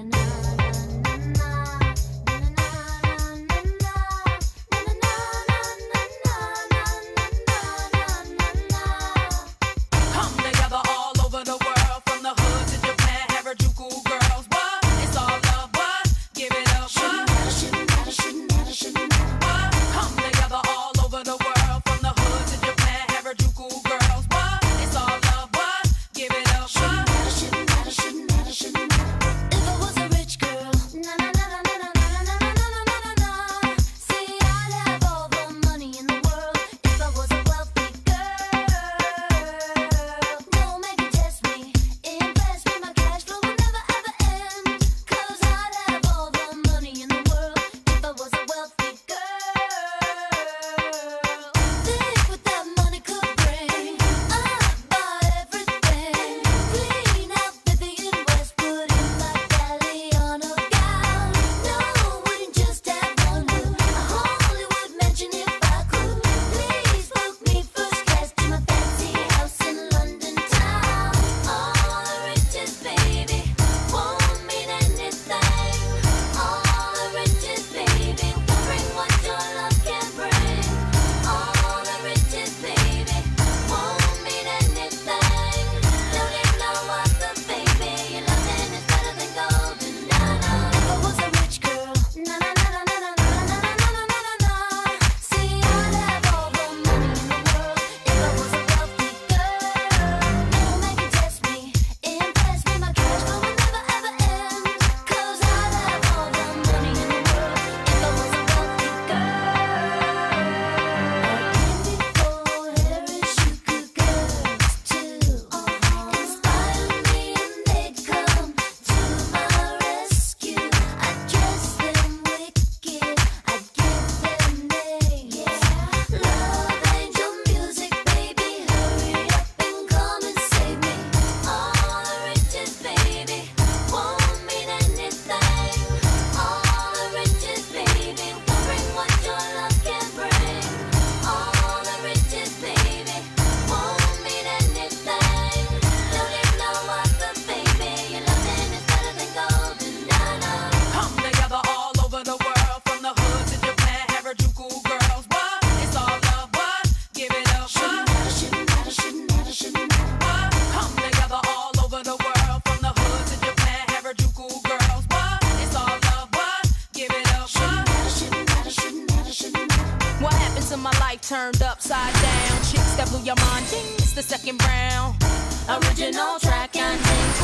Turned upside down, chicks that blew your mind, ding, it's the second round. Original track and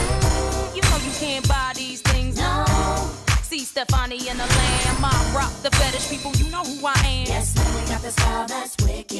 ding. You know you can't buy these things, no. See Stefani and the Lamb, I rock the fetish people, you know who I am. Yes, man, we got the style that's wicked.